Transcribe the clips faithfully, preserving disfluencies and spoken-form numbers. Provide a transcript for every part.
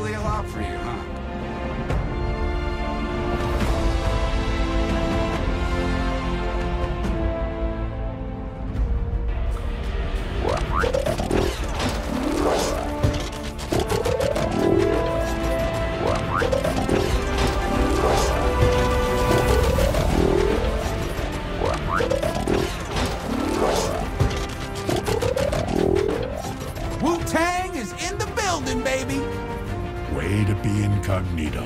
really a lot for you, huh? Wu-Tang is in the building, baby! Way to be incognito.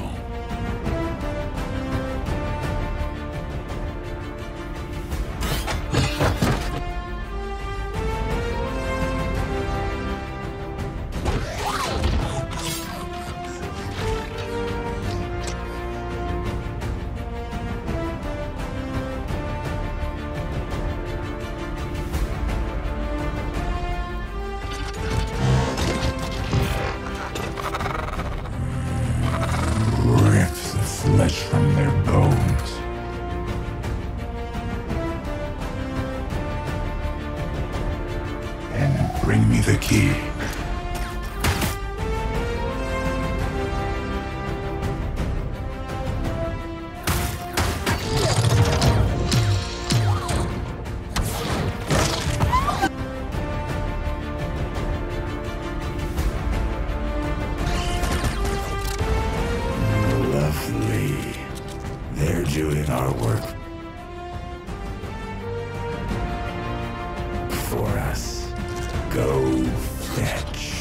Flesh from their bones. And bring me the key. Lovely. They're doing our work for us. Go fetch.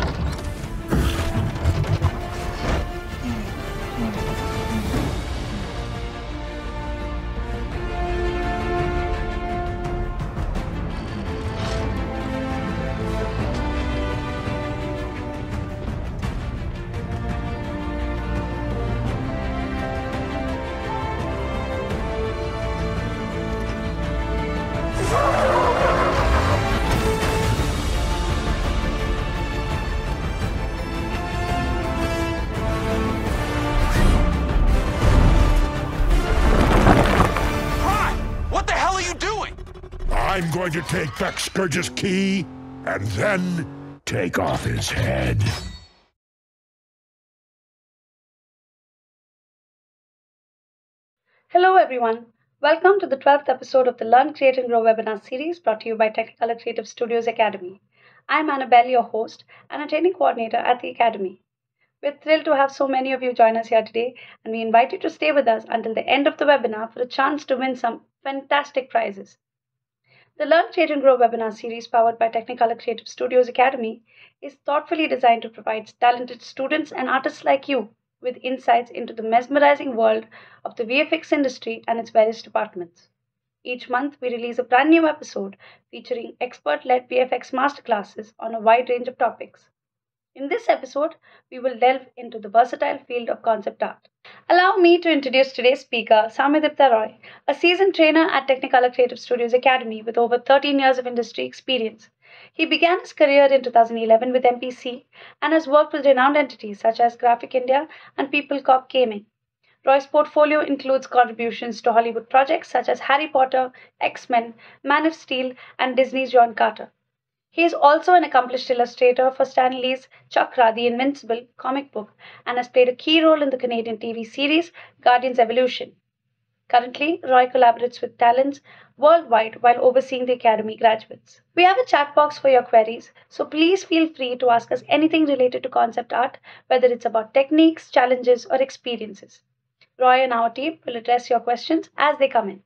I'm going to take back Scourge's key, and then take off his head. Hello everyone, welcome to the twelfth episode of the Learn, Create and Grow webinar series brought to you by Technicolor Creative Studios Academy. I'm Annabelle, your host and a training coordinator at the Academy. We're thrilled to have so many of you join us here today, and we invite you to stay with us until the end of the webinar for a chance to win some fantastic prizes. The Learn, Create and Grow webinar series powered by Technicolor Creative Studios Academy is thoughtfully designed to provide talented students and artists like you with insights into the mesmerizing world of the V F X industry and its various departments. Each month, we release a brand new episode featuring expert-led V F X masterclasses on a wide range of topics. In this episode, we will delve into the versatile field of concept art. Allow me to introduce today's speaker, Soumyadipta Roy, a seasoned trainer at Technicolor Creative Studios Academy with over thirteen years of industry experience. He began his career in two thousand eleven with M P C and has worked with renowned entities such as Graphic India and People Corp Gaming. Roy's portfolio includes contributions to Hollywood projects such as Harry Potter, X-Men, Man of Steel, and Disney's John Carter. He is also an accomplished illustrator for Stan Lee's Chakra, the Invincible comic book, and has played a key role in the Canadian T V series Guardians Evolution. Currently, Roy collaborates with talents worldwide while overseeing the Academy graduates. We have a chat box for your queries, so please feel free to ask us anything related to concept art, whether it's about techniques, challenges, or experiences. Roy and our team will address your questions as they come in.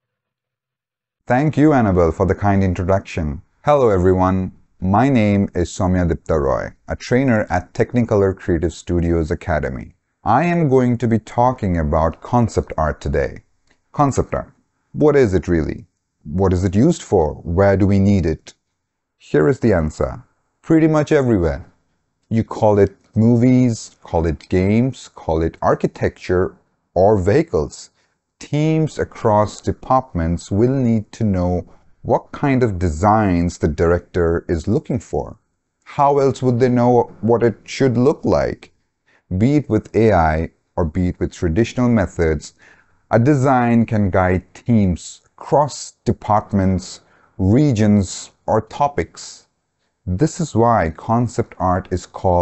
Thank you, Annabelle, for the kind introduction. Hello, everyone. My name is Soumyadipta Roy, a trainer at Technicolor Creative Studios Academy. I am going to be talking about concept art today. Concept art. What is it really? What is it used for? Where do we need it? Here is the answer. Pretty much everywhere. You call it movies, call it games, call it architecture or vehicles. Teams across departments will need to know what kind of designs the director is looking for. How else would they know what it should look like? Be it with A I or be it with traditional methods, a design can guide teams across departments, regions, or topics. This is why concept art is called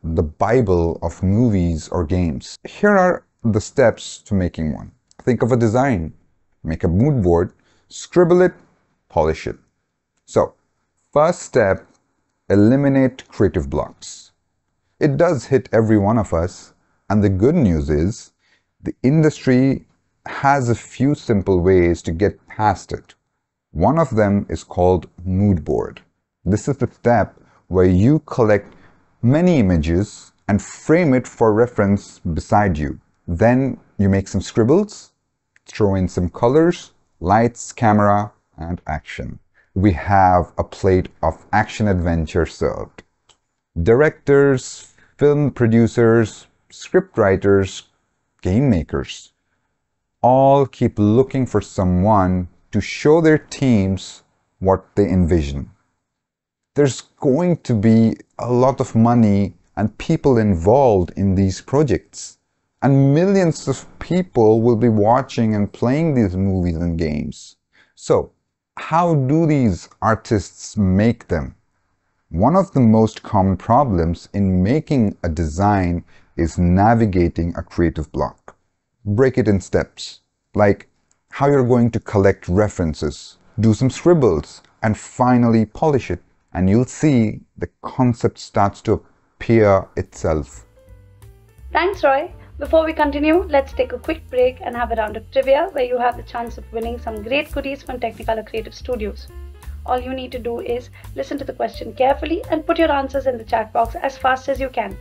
the Bible of movies or games. Here are the steps to making one. Think of a design. Make a mood board, scribble it, polish it. So, first step, eliminate creative blocks. It does hit every one of us, and the good news is the industry has a few simple ways to get past it. One of them is called mood board. This is the step where you collect many images and frame it for reference beside you. Then you make some scribbles, throw in some colors, lights, camera, and action. We have a plate of action adventure served. Directors, film producers, script writers, game makers all keep looking for someone to show their teams what they envision. There's going to be a lot of money and people involved in these projects, and millions of people will be watching and playing these movies and games. So, how do these artists make them? One of the most common problems in making a design is navigating a creative block. Break it in steps, like how you're going to collect references, do some scribbles, and finally polish it, and you'll see the concept starts to appear itself. Thanks, Roy. Before we continue, let's take a quick break and have a round of trivia where you have the chance of winning some great goodies from Technicolor Creative Studios. All you need to do is listen to the question carefully and put your answers in the chat box as fast as you can.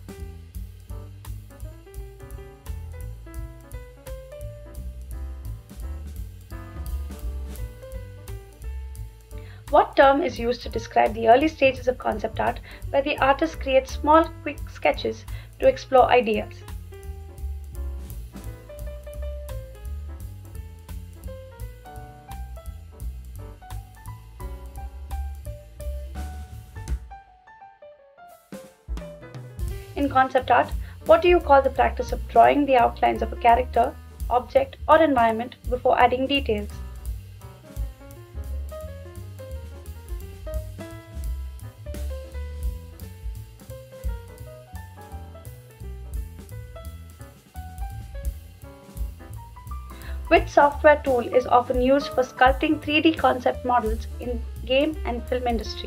What term is used to describe the early stages of concept art where the artist creates small, quick sketches to explore ideas? In concept art, what do you call the practice of drawing the outlines of a character, object, or environment before adding details? Which software tool is often used for sculpting three D concept models in game and film industry?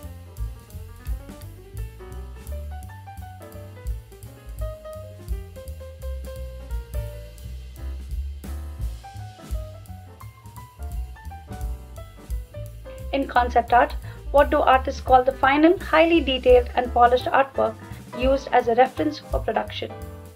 In concept art, what do artists call the final, highly detailed and polished artwork used as a reference for production?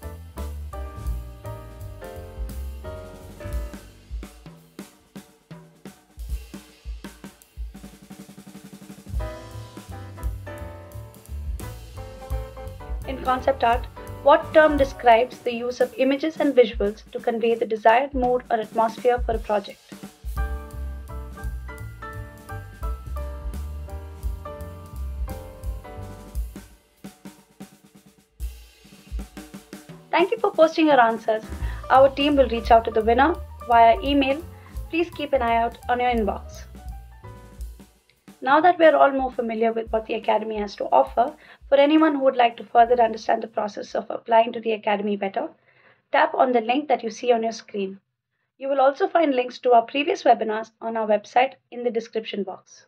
In concept art, what term describes the use of images and visuals to convey the desired mood or atmosphere for a project? Thank you for posting your answers. Our team will reach out to the winner via email. Please keep an eye out on your inbox. Now that we are all more familiar with what the Academy has to offer, for anyone who would like to further understand the process of applying to the Academy better, tap on the link that you see on your screen. You will also find links to our previous webinars on our website in the description box.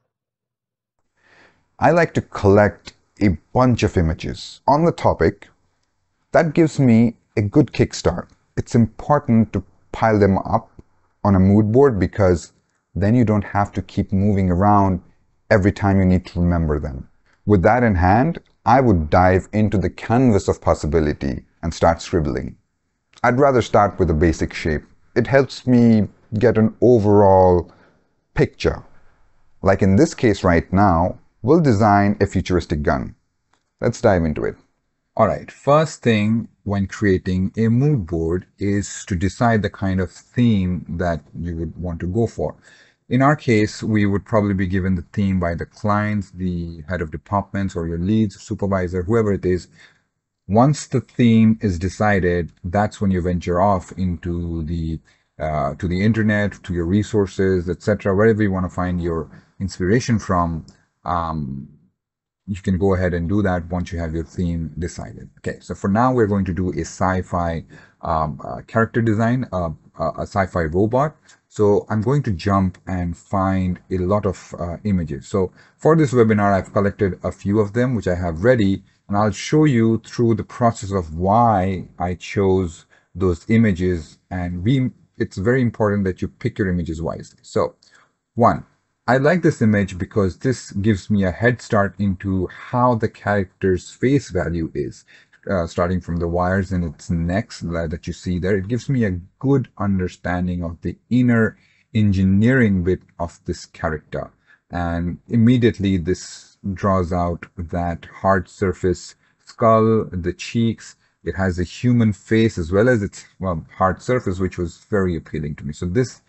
I like to collect a bunch of images on the topic. That gives me a good kickstart. It's important to pile them up on a mood board because then you don't have to keep moving around every time you need to remember them. With that in hand, I would dive into the canvas of possibility and start scribbling. I'd rather start with a basic shape. It helps me get an overall picture. Like in this case right now, we'll design a futuristic gun. Let's dive into it. Alright, first thing when creating a mood board is to decide the kind of theme that you would want to go for. In our case, we would probably be given the theme by the clients, the head of departments, or your leads, supervisor, whoever it is. Once the theme is decided, that's when you venture off into the uh, to the internet, to your resources, et cetera, wherever you want to find your inspiration from. Um, you can go ahead and do that once you have your theme decided. Okay, so for now, we're going to do a sci-fi um, uh, character design, uh, uh, a sci-fi robot. So I'm going to jump and find a lot of uh, images. So for this webinar, I've collected a few of them, which I have ready, and I'll show you through the process of why I chose those images. And we, it's very important that you pick your images wisely. So one, I like this image because this gives me a head start into how the character's face value is. Uh, starting from the wires in its necks that you see there, it gives me a good understanding of the inner engineering bit of this character. And immediately this draws out that hard surface skull, the cheeks. It has a human face as well as its well, hard surface, which was very appealing to me. So this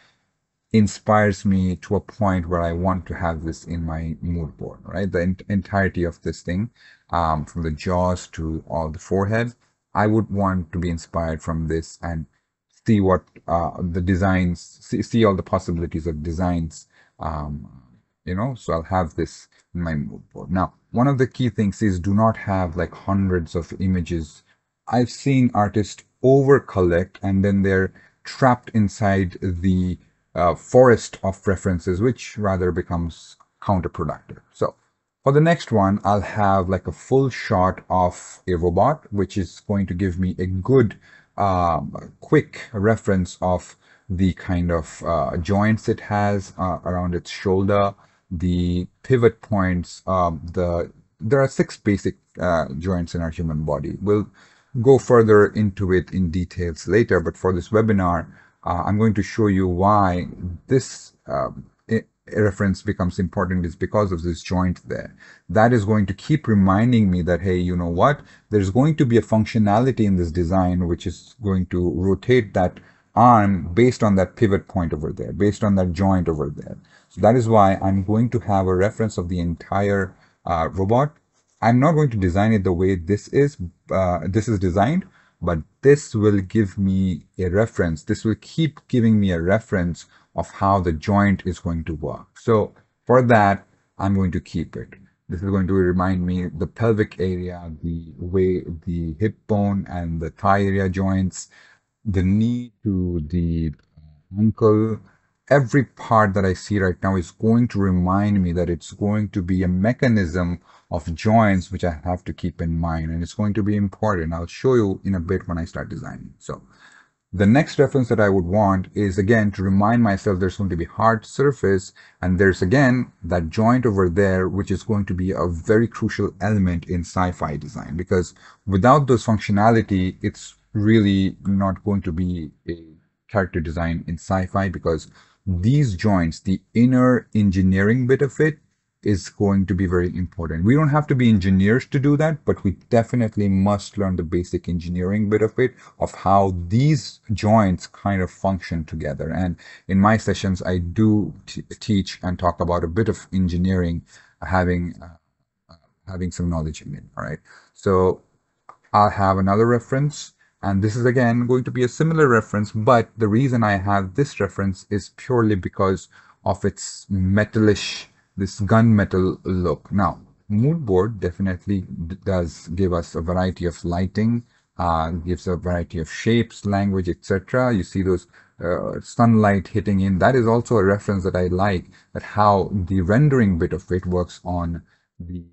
inspires me to a point where I want to have this in my mood board, right? The ent entirety of this thing, um, from the jaws to all the forehead, I would want to be inspired from this and see what uh, the designs, see, see all the possibilities of designs, um, you know, so I'll have this in my mood board. Now, one of the key things is do not have like hundreds of images. I've seen artists over collect and then they're trapped inside the Uh, forest of references, which rather becomes counterproductive. So for the next one, I'll have like a full shot of a robot, which is going to give me a good, um, quick reference of the kind of uh, joints it has uh, around its shoulder, the pivot points, um, the there are six basic uh, joints in our human body. We'll go further into it in details later, but for this webinar, Uh, I'm going to show you why this uh, reference becomes important is because of this joint there. That is going to keep reminding me that, hey, you know what? There's going to be a functionality in this design which is going to rotate that arm based on that pivot point over there, based on that joint over there. So that is why I'm going to have a reference of the entire uh, robot. I'm not going to design it the way this is, uh, this is designed, but this will give me a reference. This will keep giving me a reference of how the joint is going to work. So for that, I'm going to keep it. This is going to remind me the pelvic area, the way the hip bone and the thigh area joints, the knee to the ankle. Every part that I see right now is going to remind me that it's going to be a mechanism of joints which I have to keep in mind, and it's going to be important. I'll show you in a bit when I start designing. So the next reference that I would want is again to remind myself there's going to be hard surface, and there's again that joint over there which is going to be a very crucial element in sci-fi design, because without those functionality it's really not going to be a character design in sci-fi, because these joints, the inner engineering bit of it, is going to be very important. We don't have to be engineers to do that, but we definitely must learn the basic engineering bit of it, of how these joints kind of function together. And in my sessions, I do teach and talk about a bit of engineering, having uh, having some knowledge in it. All right. So I'll have another reference. And this is again going to be a similar reference, but the reason I have this reference is purely because of its metalish, this gunmetal look. Now, mood board definitely does give us a variety of lighting, uh, gives a variety of shapes, language, et cetera. You see those uh, sunlight hitting in. That is also a reference that I like, that how the rendering bit of it works on the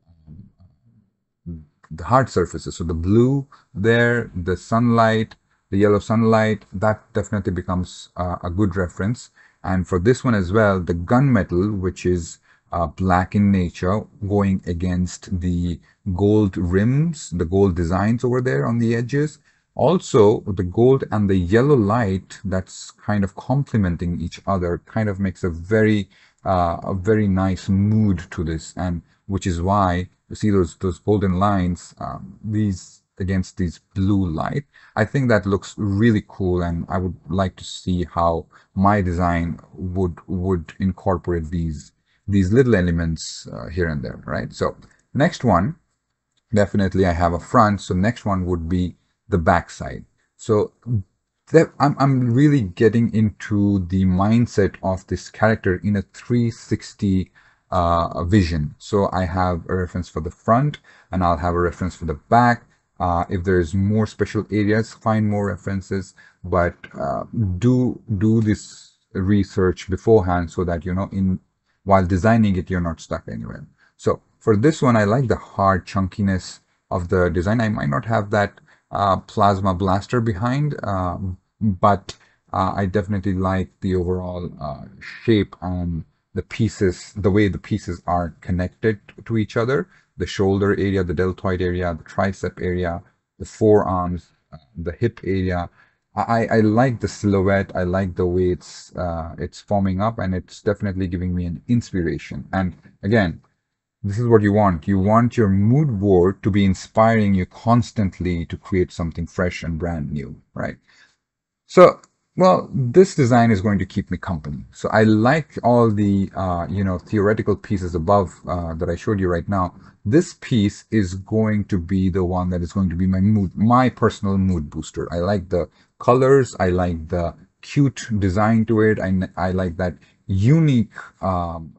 the hard surfaces. So the blue there, the sunlight, the yellow sunlight, that definitely becomes uh, a good reference. And for this one as well, the gunmetal, which is uh, black in nature, going against the gold rims, the gold designs over there on the edges. Also, the gold and the yellow light that's kind of complementing each other kind of makes a very, uh, a very nice mood to this, and which is why you see those those golden lines, um, these against these blue light. I think that looks really cool, and I would like to see how my design would would incorporate these these little elements uh, here and there, right? So next one, definitely I have a front. So next one would be the back side. So that I'm I'm really getting into the mindset of this character in a three sixty uh, vision. So I have a reference for the front and I'll have a reference for the back. Uh, if there's more special areas, find more references, but uh, do do this research beforehand so that, you know, in while designing it, you're not stuck anywhere. So for this one, I like the hard chunkiness of the design. I might not have that uh, plasma blaster behind, um, but uh, I definitely like the overall uh, shape and the pieces, the way the pieces are connected to each other. The shoulder area, the deltoid area, the tricep area, the forearms, uh, the hip area. I, I like the silhouette. I like the way it's uh, it's forming up, and it's definitely giving me an inspiration. And again, this is what you want. You want your mood board to be inspiring you constantly to create something fresh and brand new, right? So, well, this design is going to keep me company. So I like all the, uh, you know, theoretical pieces above uh, that I showed you right now. This piece is going to be the one that is going to be my mood, my personal mood booster. I like the colors. I like the cute design to it. I, I like that unique, um,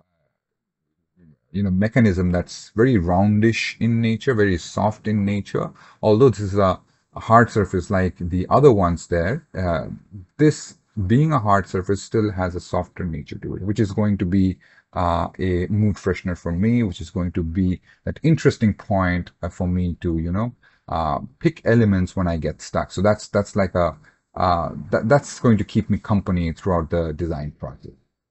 you know, mechanism that's very roundish in nature, very soft in nature. Although this is a, a hard surface like the other ones there, uh, this being a hard surface still has a softer nature to it, which is going to be uh, a mood freshener for me, which is going to be that interesting point uh, for me to, you know, uh, pick elements when I get stuck. So that's that's like a uh, that, that's going to keep me company throughout the design process.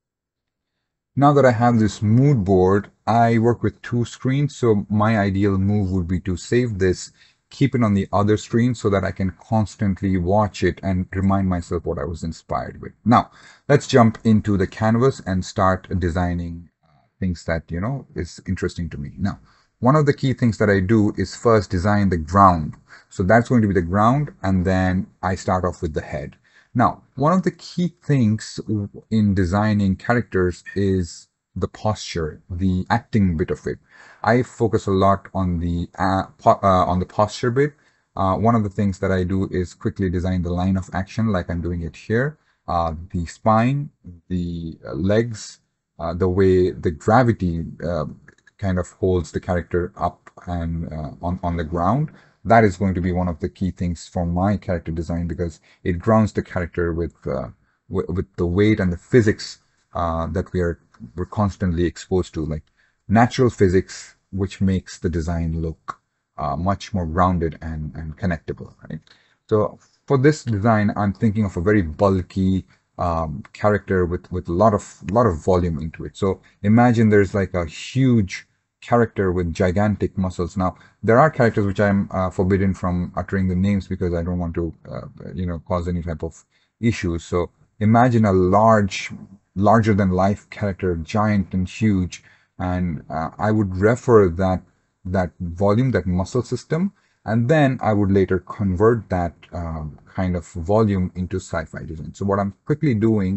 Now that I have this mood board, I work with two screens. So my ideal move would be to save this, keep it on the other screen so that I can constantly watch it and remind myself what I was inspired with. Now, let's jump into the canvas and start designing uh, things that, you know, is interesting to me. Now, one of the key things that I do is first design the ground. So that's going to be the ground, and then I start off with the head. Now, one of the key things in designing characters is the posture, the acting bit of it. I focus a lot on the uh, uh, on the posture bit. Uh, one of the things that I do is quickly design the line of action, like I'm doing it here. Uh, the spine, the legs, uh, the way the gravity uh, kind of holds the character up and uh, on on the ground. That is going to be one of the key things for my character design, because it grounds the character with uh, with the weight and the physics uh, that we are we're constantly exposed to, like natural physics, which makes the design look uh, much more rounded and and connectable. Right. So for this design, I'm thinking of a very bulky um, character with with a lot of lot of volume into it. So imagine there's like a huge character with gigantic muscles. Now, there are characters which I'm uh, forbidden from uttering the names because I don't want to, uh, you know, cause any type of issues. So imagine a large, larger than life character, giant and huge, and uh, I would refer that that volume, that muscle system, and then I would later convert that uh, kind of volume into sci-fi design. So what I'm quickly doing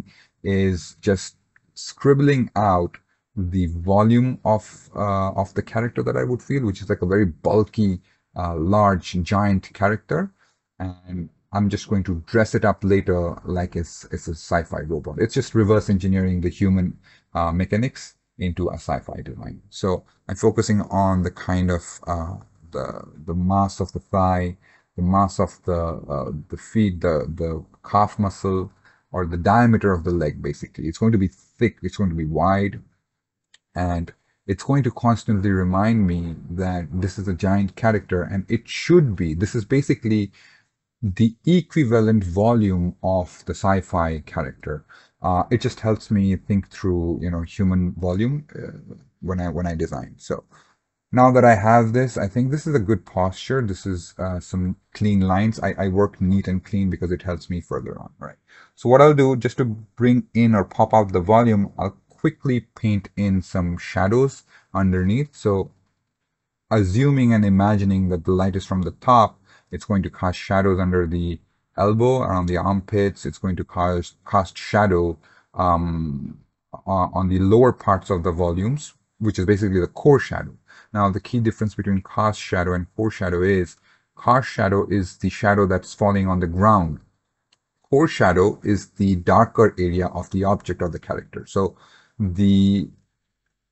is just scribbling out the volume of uh, of the character that I would feel, which is like a very bulky, uh, large, giant character, and I'm just going to dress it up later like it's it's a sci-fi robot. It's just reverse engineering the human uh, mechanics into a sci-fi design. So I'm focusing on the kind of uh, the the mass of the thigh, the mass of the uh, the feet, the the calf muscle, or the diameter of the leg. Basically, it's going to be thick. It's going to be wide. And it's going to constantly remind me that this is a giant character, and it should be. This is basically the equivalent volume of the sci-fi character. Uh, it just helps me think through, you know, human volume uh, when I when I design. So now that I have this, I think this is a good posture. This is uh, some clean lines. I, I work neat and clean because it helps me further on, right? So what I'll do, just to bring in or pop out the volume, I'll quickly paint in some shadows underneath. So assuming and imagining that the light is from the top, it's going to cast shadows under the elbow, around the armpits. It's going to cast, cast shadow um, on the lower parts of the volumes, which is basically the core shadow. Now, the key difference between cast shadow and core shadow is cast shadow is the shadow that's falling on the ground. Core shadow is the darker area of the object or the character. So the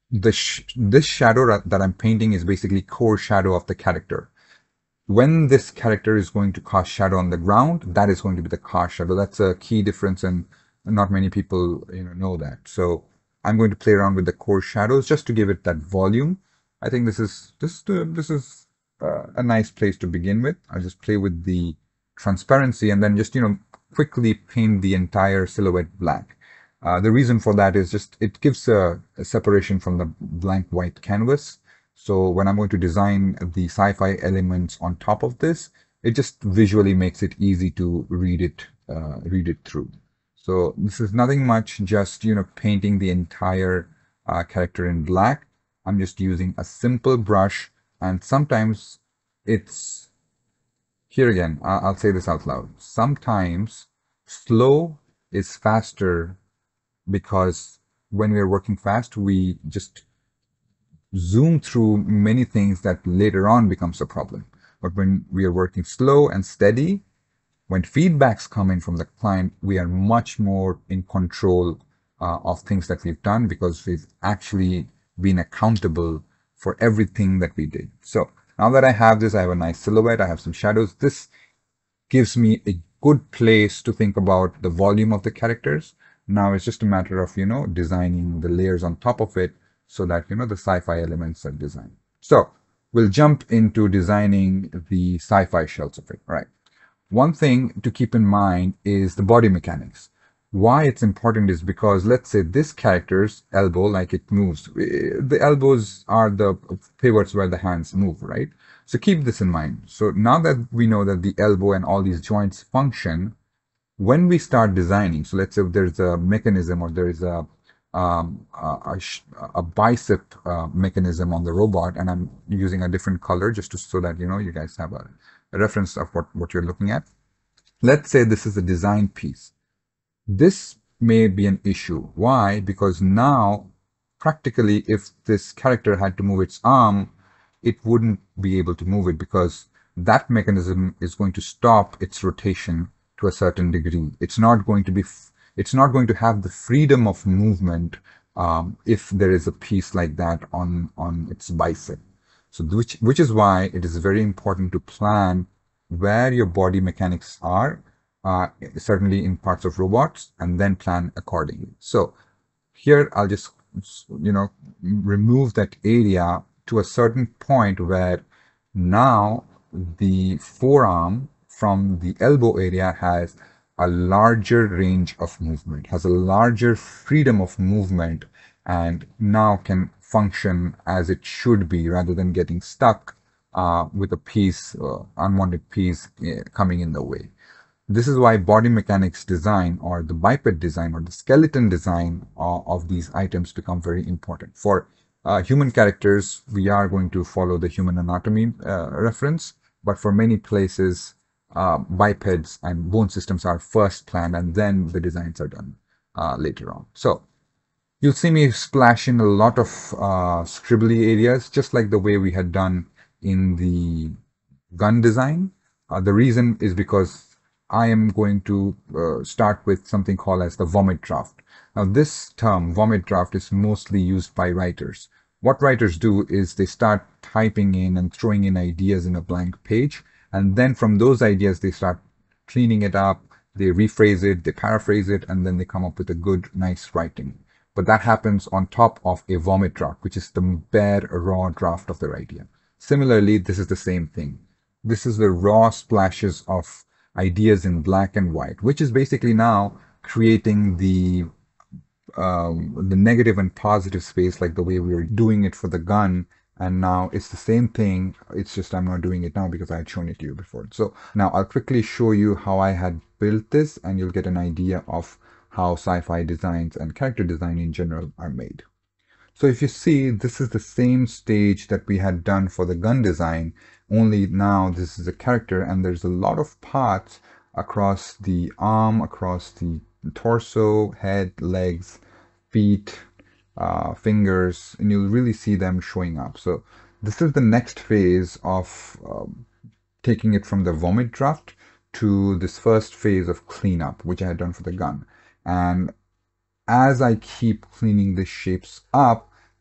the sh this shadow that I'm painting is basically core shadow of the character. When this character is going to cast shadow on the ground, that is going to be the cast shadow. That's a key difference, and not many people you know know that. So I'm going to play around with the core shadows just to give it that volume. I think this is this uh, this is uh, a nice place to begin with. I'll just play with the transparency and then just you know quickly paint the entire silhouette black. Uh, the reason for that is just it gives a, a separation from the blank white canvas. So when I'm going to design the sci-fi elements on top of this, it just visually makes it easy to read it, uh, read it through. So this is nothing much, just, you know, painting the entire uh, character in black. I'm just using a simple brush, and sometimes it's, here again, I'll say this out loud. Sometimes slow is faster, because when we're working fast, we just zoom through many things that later on becomes a problem. But when we are working slow and steady, when feedbacks come in from the client, we are much more in control uh, of things that we've done, because we've actually been accountable for everything that we did. So now that I have this, I have a nice silhouette, I have some shadows. This gives me a good place to think about the volume of the characters. Now it's just a matter of, you know, designing the layers on top of it so that, you know, the sci-fi elements are designed. So we'll jump into designing the sci-fi shells of it, right? One thing to keep in mind is the body mechanics. Why it's important is because, let's say this character's elbow, like it moves, the elbows are the pivots where the hands move, right? So keep this in mind. So now that we know that the elbow and all these joints function, when we start designing, so let's say there's a mechanism, or there is a um, a, a bicep uh, mechanism on the robot, and I'm using a different color just to, so that you know you guys have a, a reference of what what you're looking at. Let's say this is a design piece. This may be an issue. Why? Because now, practically, if this character had to move its arm, it wouldn't be able to move it, because that mechanism is going to stop its rotation to a certain degree. It's not going to be, it's not going to have the freedom of movement um, if there is a piece like that on, on its bicep. So which, which is why it is very important to plan where your body mechanics are, uh, certainly in parts of robots, and then plan accordingly. So here I'll just, you know, remove that area to a certain point where now the forearm from the elbow area has a larger range of movement, has a larger freedom of movement, and now can function as it should be, rather than getting stuck uh, with a piece, uh, unwanted piece uh, coming in the way. This is why body mechanics design, or the biped design, or the skeleton design uh, of these items become very important. For uh, human characters, we are going to follow the human anatomy uh, reference, but for many places, uh, bipeds and bone systems are first planned, and then the designs are done uh, later on. So you'll see me splash in a lot of uh, scribbly areas, just like the way we had done in the gun design. Uh, the reason is because I am going to uh, start with something called as the vomit draft. Now this term, vomit draft, is mostly used by writers. What writers do is they start typing in and throwing in ideas in a blank page, and then from those ideas they start cleaning it up, they rephrase it, they paraphrase it, and then they come up with a good, nice writing. But that happens on top of a vomit draft, which is the bare, raw draft of their idea. Similarly, this is the same thing. This is the raw splashes of ideas in black and white, which is basically now creating the um, the negative and positive space, like the way we were doing it for the gun. And now it's the same thing. It's just I'm not doing it now because I had shown it to you before. So now I'll quickly show you how I had built this, and you'll get an idea of how sci-fi designs and character design in general are made. So if you see, this is the same stage that we had done for the gun design, only now this is a character, and there's a lot of parts across the arm, across the torso, head, legs, feet, uh, fingers, and you'll really see them showing up. So this is the next phase of um, taking it from the vomit draft to this first phase of cleanup, which I had done for the gun. And as I keep cleaning the shapes up,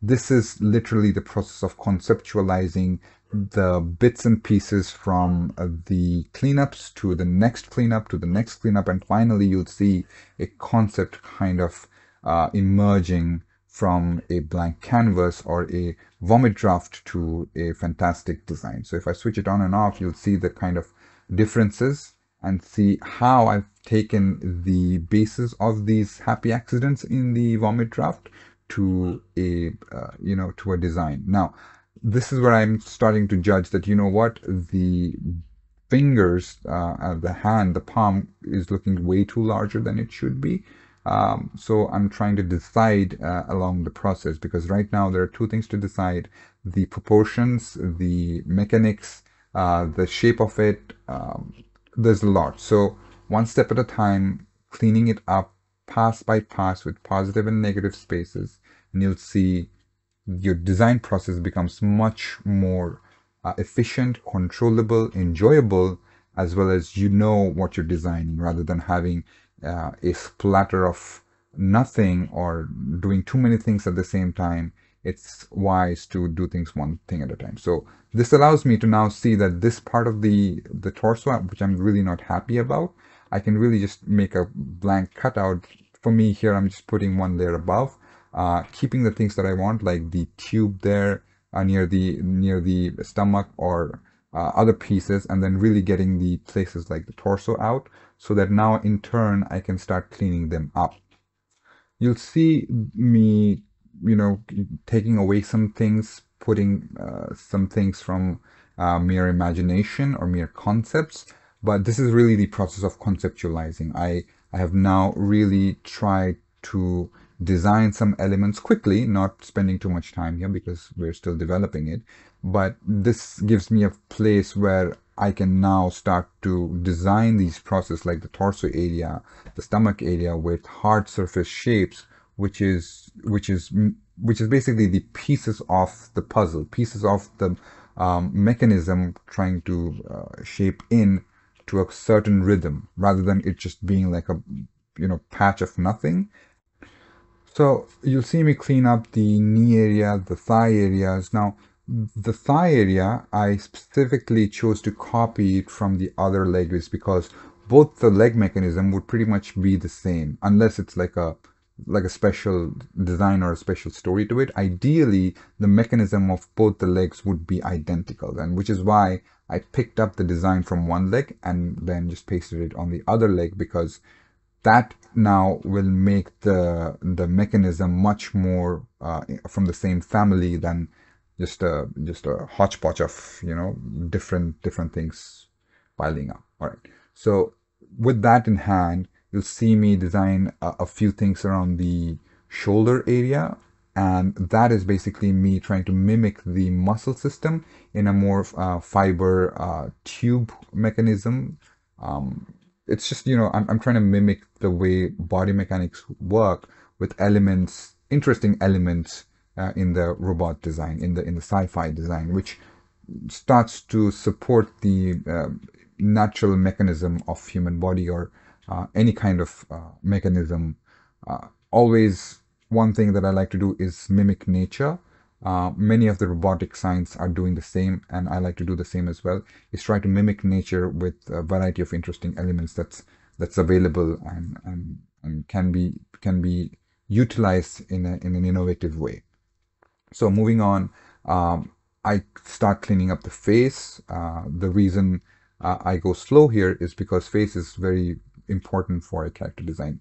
this is literally the process of conceptualizing the bits and pieces from uh, the cleanups to the next cleanup to the next cleanup, and finally you'll see a concept kind of uh, emerging from a blank canvas or a vomit draft to a fantastic design. So if I switch it on and off, you'll see the kind of differences and see how I've taken the basis of these happy accidents in the vomit draft to a uh, you know to a design. Now this is where I'm starting to judge that, you know what, the fingers, uh, the hand, the palm is looking way too larger than it should be. Um, so I'm trying to decide uh, along the process, because right now there are two things to decide: the proportions, the mechanics, uh, the shape of it. Um, there's a lot. So one step at a time, cleaning it up pass by pass with positive and negative spaces, and you'll see your design process becomes much more uh, efficient, controllable, enjoyable, as well as you know what you're designing, rather than having uh, a splatter of nothing or doing too many things at the same time. It's wise to do things one thing at a time. So this allows me to now see that this part of the the torso, which I'm really not happy about, I can really just make a blank cutout. For me here, I'm just putting one layer above, uh, keeping the things that I want, like the tube there uh, near the near the stomach, or uh, other pieces, and then really getting the places like the torso out, so that now in turn I can start cleaning them up. You'll see me, you know, taking away some things, putting uh, some things from uh, mere imagination or mere concepts. But this is really the process of conceptualizing. I, I have now really tried to design some elements quickly, not spending too much time here because we're still developing it. But this gives me a place where I can now start to design these processes, like the torso area, the stomach area, with hard surface shapes, which is which is which is basically the pieces of the puzzle, pieces of the um, mechanism trying to uh, shape in to a certain rhythm, rather than it just being like a you know patch of nothing. So you'll see me clean up the knee area, the thigh areas. Now, the thigh area, I specifically chose to copy it from the other leg, is because both the leg mechanism would pretty much be the same, unless it's like a like a special design or a special story to it. Ideally, the mechanism of both the legs would be identical, and which is why I picked up the design from one leg and then just pasted it on the other leg, because that now will make the the mechanism much more uh, from the same family than just a just a hodgepodge of you know different different things piling up. All right. So with that in hand, you'll see me design a, a few things around the shoulder area, and that is basically me trying to mimic the muscle system in a more uh, fiber uh, tube mechanism. Um, it's just, you know, I'm, I'm trying to mimic the way body mechanics work with elements, interesting elements uh, in the robot design, in the in the sci-fi design, which starts to support the uh, natural mechanism of human body, or uh, any kind of uh, mechanism. Uh, always one thing that I like to do is mimic nature. Uh, many of the robotic science are doing the same, and I like to do the same as well, is try to mimic nature with a variety of interesting elements that's that's available and, and, and can be can be utilized in, a, in an innovative way. So moving on, um, I start cleaning up the face. Uh, the reason uh, I go slow here is because face is very important for a character design.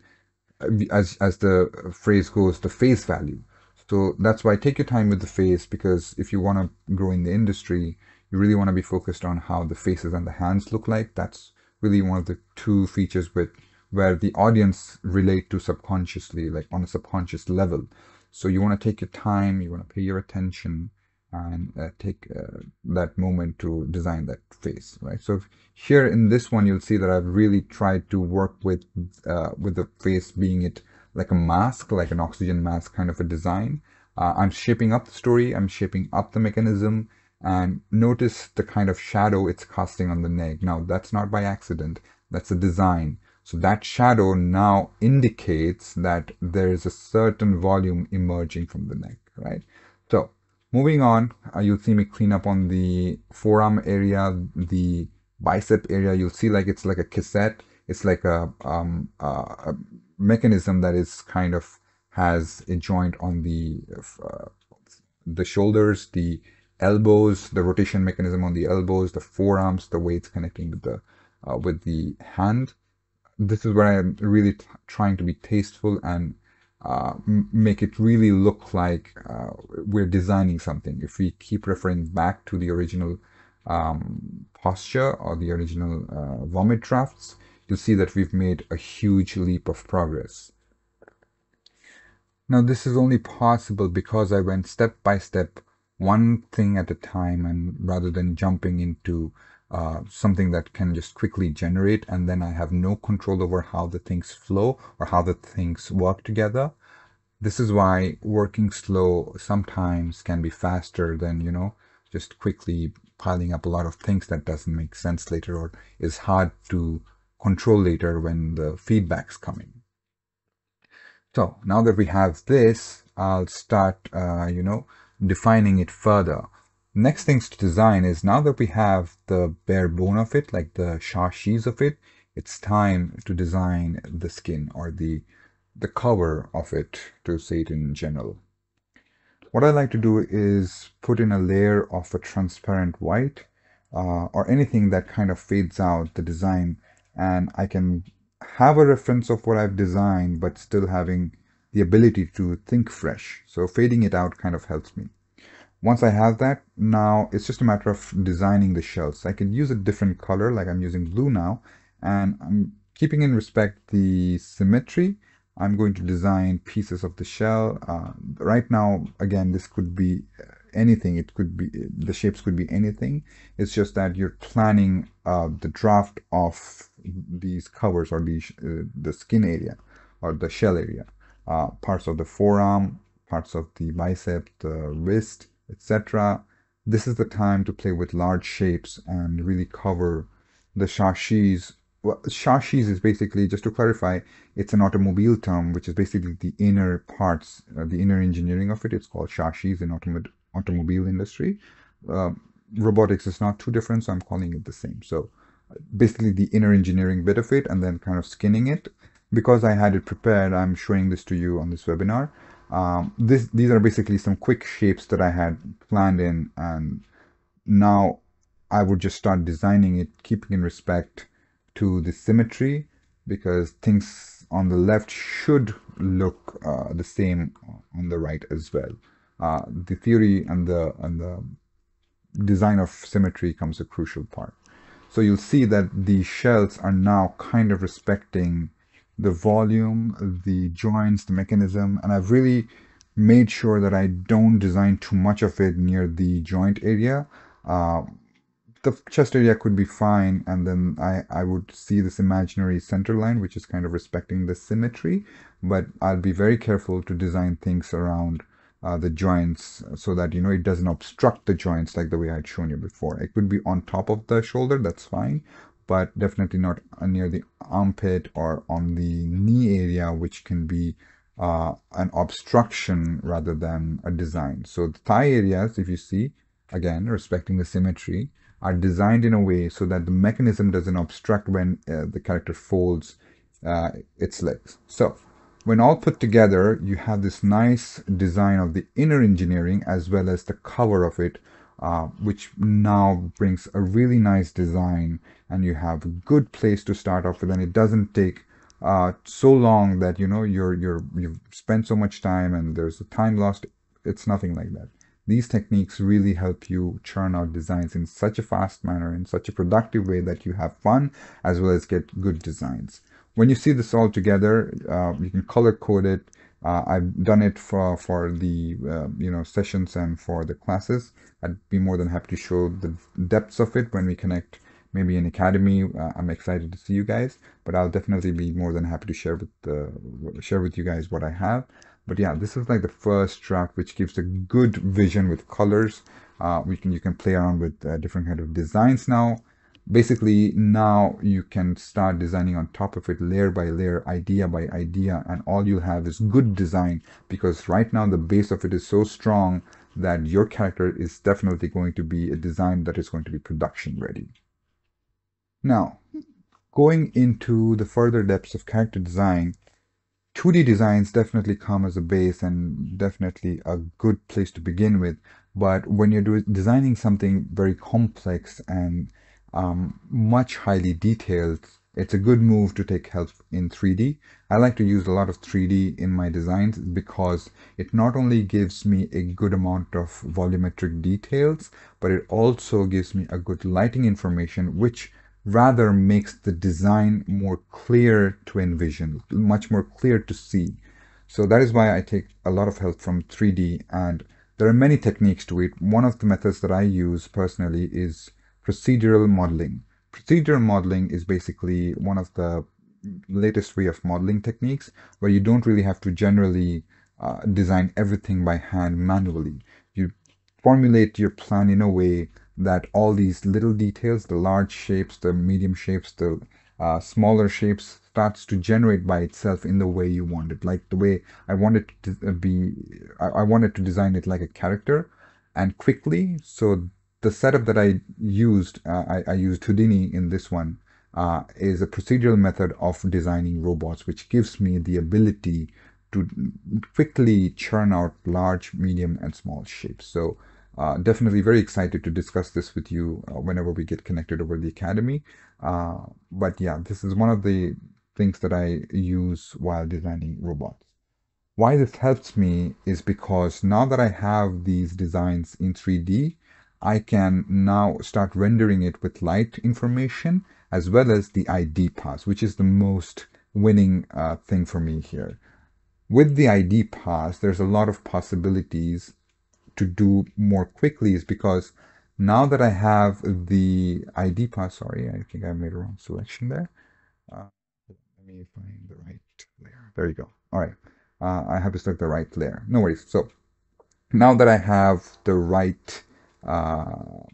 As, as the phrase goes, the face value. So that's why take your time with the face, because if you want to grow in the industry, you really want to be focused on how the faces and the hands look like. That's really one of the two features with where the audience relate to subconsciously, like on a subconscious level. So you want to take your time, you want to pay your attention, and uh, take uh, that moment to design that face, right? So here in this one, you'll see that I've really tried to work with uh, with the face being it like a mask, like an oxygen mask kind of a design. Uh, I'm shaping up the story, I'm shaping up the mechanism, and notice the kind of shadow it's casting on the neck. Now, that's not by accident, that's a design. So that shadow now indicates that there is a certain volume emerging from the neck, right? Moving on, uh, you'll see me clean up on the forearm area, the bicep area. You'll see like it's like a cassette. It's like a, um, uh, a mechanism that is kind of has a joint on the uh, the shoulders, the elbows, the rotation mechanism on the elbows, the forearms, the weights connecting with the uh, with the hand. This is where I'm really t- trying to be tasteful and uh, m- make it really look like uh, we're designing something. If we keep referring back to the original um, posture or the original uh, vomit drafts, you'll see that we've made a huge leap of progress. Now, this is only possible because I went step by step, one thing at a time, and rather than jumping into uh, something that can just quickly generate, and then I have no control over how the things flow or how the things work together. This is why working slow sometimes can be faster than, you know, just quickly piling up a lot of things that doesn't make sense later or is hard to control later when the feedback's coming. So now that we have this, I'll start, uh, you know, defining it further. Next things to design is, now that we have the bare bone of it, like the chassis of it, it's time to design the skin or the the cover of it, to say it in general. What I like to do is put in a layer of a transparent white uh, or anything that kind of fades out the design, and I can have a reference of what I've designed but still having the ability to think fresh. So fading it out kind of helps me. Once I have that, now it's just a matter of designing the shells. I can use a different color, like I'm using blue now, and I'm keeping in respect the symmetry. I'm going to design pieces of the shell. Uh, right now, again, this could be anything. It could be, the shapes could be anything. It's just that you're planning uh, the draft of these covers or the, uh, the skin area or the shell area. Uh, parts of the forearm, parts of the bicep, the wrist, et cetera. This is the time to play with large shapes and really cover the chassis. Well, chassis is basically, just to clarify, it's an automobile term, which is basically the inner parts, uh, the inner engineering of it. It's called chassis in autom automobile industry. Uh, robotics is not too different, so I'm calling it the same. So basically the inner engineering bit of it, and then kind of skinning it. Because I had it prepared, I'm showing this to you on this webinar. Um, this, these are basically some quick shapes that I had planned in, and now I would just start designing it, keeping in respect to the symmetry, because things on the left should look uh, the same on the right as well. Uh, the theory and the, and the design of symmetry comes a crucial part. So you'll see that the shells are now kind of respecting the volume, the joints, the mechanism, and I've really made sure that I don't design too much of it near the joint area. Uh, the chest area could be fine, and then I, I would see this imaginary center line, which is kind of respecting the symmetry, but I'll be very careful to design things around uh, the joints so that, you know, it doesn't obstruct the joints like the way I'd shown you before. It could be on top of the shoulder, that's fine, but definitely not near the armpit or on the knee area, which can be uh, an obstruction rather than a design. So the thigh areas, if you see, again, respecting the symmetry, are designed in a way so that the mechanism doesn't obstruct when uh, the character folds uh, its legs. So when all put together, you have this nice design of the inner engineering as well as the cover of it, uh, which now brings a really nice design, and you have a good place to start off with, and it doesn't take uh, so long that, you know, you're you're you've spent so much time and there's a time lost. It's nothing like that. These techniques really help you churn out designs in such a fast manner, in such a productive way that you have fun as well as get good designs. When you see this all together, uh, you can color code it. Uh, I've done it for, for the uh, you know, sessions and for the classes. I'd be more than happy to show the depths of it when we connect, maybe in Academy. Uh, I'm excited to see you guys, but I'll definitely be more than happy to share with, uh, share with you guys what I have. But yeah, this is like the first draft, which gives a good vision with colors. Uh, we can, you can play around with uh, different kind of designs now. Basically, now you can start designing on top of it, layer by layer, idea by idea, and all you'll have is good design, because right now the base of it is so strong that your character is definitely going to be a design that is going to be production ready. Now, going into the further depths of character design, two D designs definitely come as a base and definitely a good place to begin with. But when you're do designing something very complex and um, much highly detailed, it's a good move to take help in three D. I like to use a lot of three D in my designs because it not only gives me a good amount of volumetric details, but it also gives me a good lighting information, which rather makes the design more clear to envision, much more clear to see. So that is why I take a lot of help from three D, and there are many techniques to it. One of the methods that I use personally is procedural modeling. Procedural modeling is basically one of the latest way of modeling techniques where you don't really have to generally uh, design everything by hand manually. You formulate your plan in a way that all these little details, the large shapes, the medium shapes, the uh, smaller shapes, starts to generate by itself in the way you want it. Like the way I want it to be, I, I wanted to design it like a character and quickly. So the setup that I used, uh, I, I used Houdini in this one, uh, is a procedural method of designing robots, which gives me the ability to quickly churn out large, medium, and small shapes. So uh, definitely very excited to discuss this with you uh, whenever we get connected over the Academy. Uh, but yeah, this is one of the things that I use while designing robots. Why this helps me is because now that I have these designs in three D, I can now start rendering it with light information as well as the I D pass, which is the most winning uh, thing for me here. With the I D pass, there's a lot of possibilities to do more quickly, is because now that I have the I D pass, sorry, I think I made a wrong selection there. Uh, let me find the right layer. There you go. All right. Uh, I have to select the right layer. No worries. So now that I have the right uh,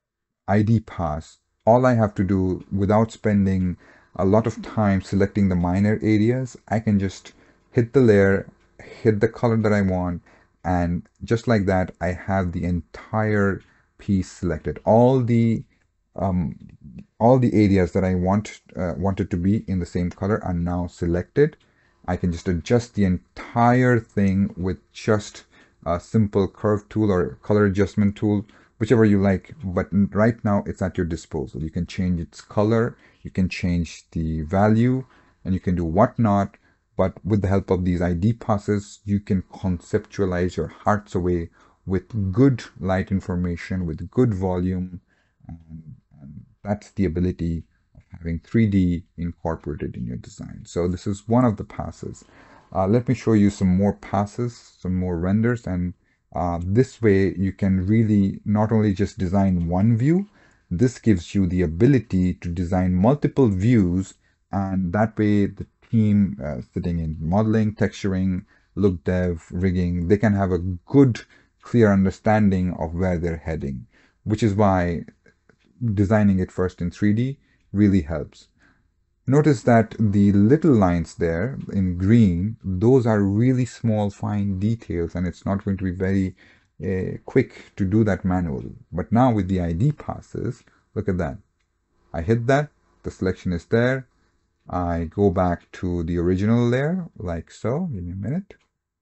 I D pass, all I have to do without spending a lot of time selecting the minor areas, I can just hit the layer, hit the color that I want, and just like that, I have the entire piece selected. All the um, all the areas that I want uh, wanted to be in the same color are now selected. I can just adjust the entire thing with just a simple curve tool or color adjustment tool, whichever you like. But right now it's at your disposal. You can change its color, you can change the value, and you can do whatnot. But with the help of these I D passes, you can conceptualize your hearts away with good light information, with good volume, and, and that's the ability of having three D incorporated in your design. So this is one of the passes. Uh, let me show you some more passes, some more renders, and uh, this way you can really not only just design one view, this gives you the ability to design multiple views, and that way the team uh, sitting in modeling, texturing, look dev, rigging, they can have a good, clear understanding of where they're heading, which is why designing it first in three D really helps. Notice that the little lines there in green, those are really small, fine details, and it's not going to be very uh, quick to do that manually. But now with the I D passes, look at that. I hit that, the selection is there. I go back to the original layer, like so. Give me a minute.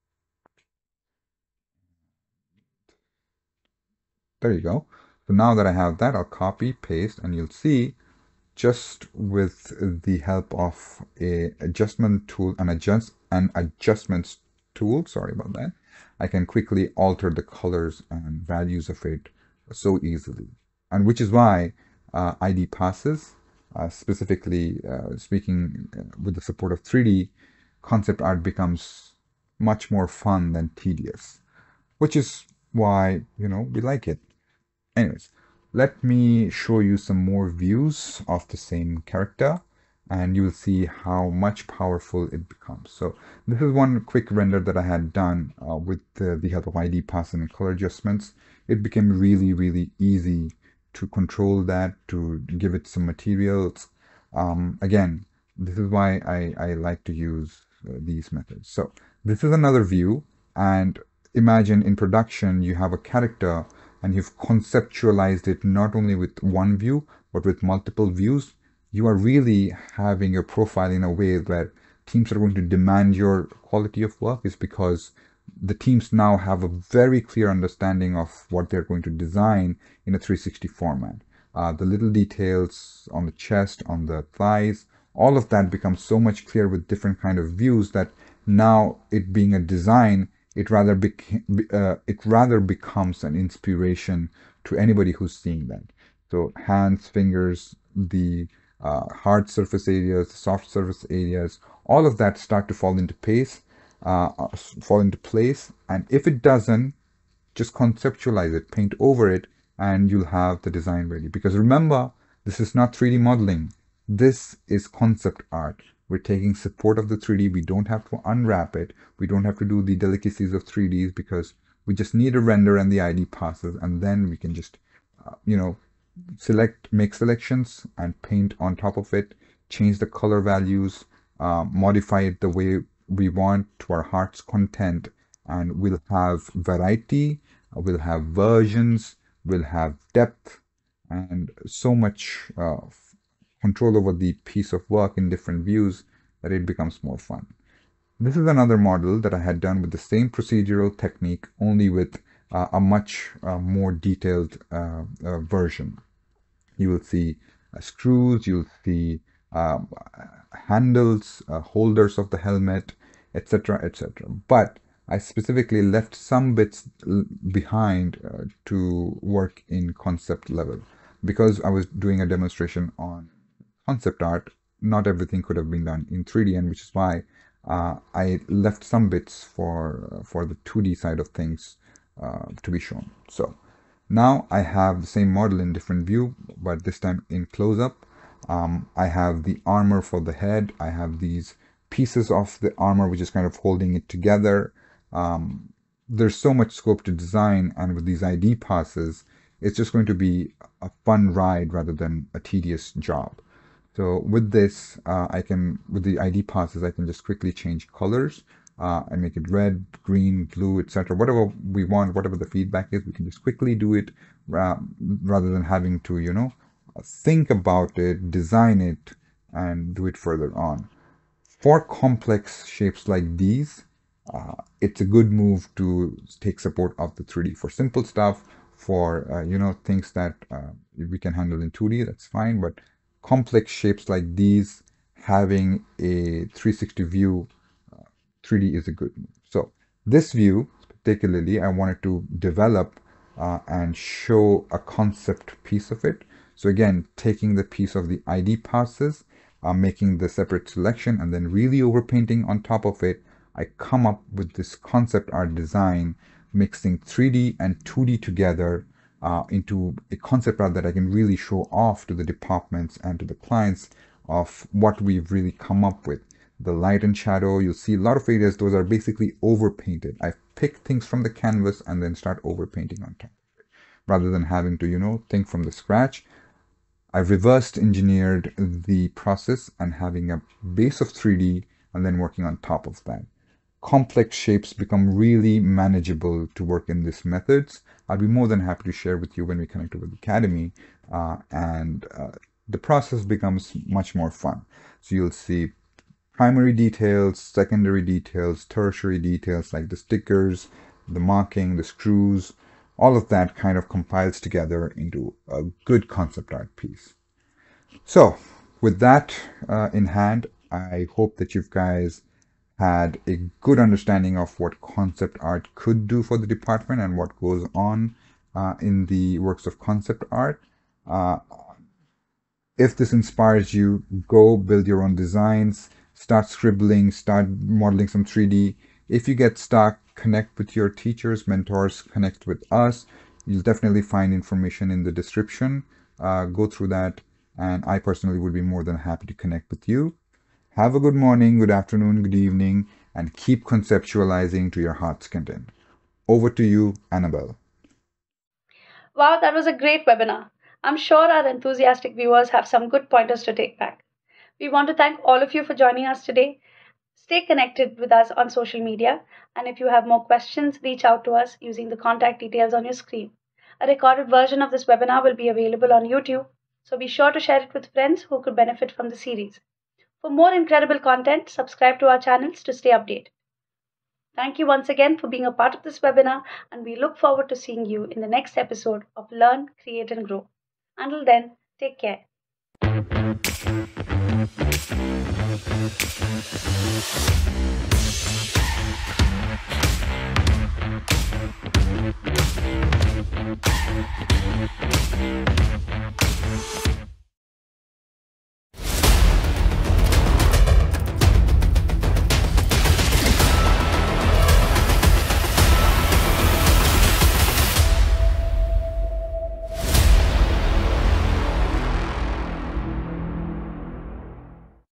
There you go. So now that I have that, I'll copy, paste, and you'll see just with the help of a adjustment tool, an adjust an adjustments tool, sorry about that, I can quickly alter the colors and values of it so easily. And which is why uh, I D passes, uh, specifically uh, speaking uh, with the support of three D, concept art becomes much more fun than tedious, which is why, you know, we like it. Anyways, let me show you some more views of the same character, and you will see how much powerful it becomes. So this is one quick render that I had done uh, with the, the help of I D pass and color adjustments. It became really, really easy to control that, to give it some materials. Um, again, this is why I, I like to use uh, these methods. So this is another view, and imagine in production you have a character and you've conceptualized it not only with one view but with multiple views, you are really having your profile in a way where teams are going to demand your quality of work, is because the teams now have a very clear understanding of what they're going to design in a three sixty format. Uh, the little details on the chest, on the thighs, all of that becomes so much clearer with different kind of views that now it being a design, it rather bec- uh, it rather becomes an inspiration to anybody who's seeing that. So hands, fingers, the uh, hard surface areas, soft surface areas, all of that start to fall into place, uh, fall into place. And if it doesn't, just conceptualize it, paint over it, and you'll have the design ready. Because remember, this is not three D modeling. This is concept art. We're taking support of the three D. We don't have to unwrap it. We don't have to do the delicacies of three Ds, because we just need a render and the I D passes, and then we can just, uh, you know, select, make selections and paint on top of it, change the color values, uh, modify it the way we want to our heart's content, and we'll have variety, we'll have versions, we'll have depth, and so much uh, control over the piece of work in different views that it becomes more fun. This is another model that I had done with the same procedural technique, only with uh, a much uh, more detailed uh, uh, version. You will see uh, screws, you'll see um, handles, uh, holders of the helmet, et cetera, et cetera. But I specifically left some bits behind uh, to work in concept level, because I was doing a demonstration on concept art. Not everything could have been done in three D, and which is why uh, I left some bits for uh, for the two D side of things uh, to be shown. So now I have the same model in different view, but this time in close-up. Um, I have the armor for the head. I have these pieces of the armor which is kind of holding it together. Um, there's so much scope to design, and with these I D passes, it's just going to be a fun ride rather than a tedious job. So with this, uh, I can, with the I D passes, I can just quickly change colors uh, and make it red, green, blue, et cetera. Whatever we want, whatever the feedback is, we can just quickly do it uh, rather than having to, you know, think about it, design it, and do it further on. For complex shapes like these, uh, it's a good move to take support of the three D. For simple stuff, for, uh, you know, things that uh, we can handle in two D, that's fine. But complex shapes like these, having a three sixty view, uh, three D is a good move. So this view, particularly, I wanted to develop uh, and show a concept piece of it. So again, taking the piece of the I D passes, uh, making the separate selection, and then really overpainting on top of it, I come up with this concept art design, mixing three D and two D together uh, into a concept art that I can really show off to the departments and to the clients of what we've really come up with. The light and shadow, you'll see a lot of areas, those are basically overpainted. I pick things from the canvas and then start overpainting on top of it, rather than having to, you know, think from the scratch. I reversed engineered the process and having a base of three D and then working on top of that. Complex shapes become really manageable to work in these methods. I'd be more than happy to share with you when we connect with the Academy, uh, and uh, the process becomes much more fun. So you'll see primary details, secondary details, tertiary details like the stickers, the marking, the screws, all of that kind of compiles together into a good concept art piece. So with that uh, in hand, I hope that you guys had a good understanding of what concept art could do for the department and what goes on uh, in the works of concept art. Uh, if this inspires you, go build your own designs, start scribbling, start modeling some three D. If you get stuck, connect with your teachers, mentors, connect with us. You'll definitely find information in the description. Uh, go through that, and I personally would be more than happy to connect with you. Have a good morning, good afternoon, good evening, and keep conceptualizing to your heart's content. Over to you, Annabelle. Wow, that was a great webinar. I'm sure our enthusiastic viewers have some good pointers to take back. We want to thank all of you for joining us today. Stay connected with us on social media, and if you have more questions, reach out to us using the contact details on your screen. A recorded version of this webinar will be available on YouTube, so be sure to share it with friends who could benefit from the series. For more incredible content, subscribe to our channels to stay updated. Thank you once again for being a part of this webinar, and we look forward to seeing you in the next episode of Learn, Create and Grow. Until then, take care.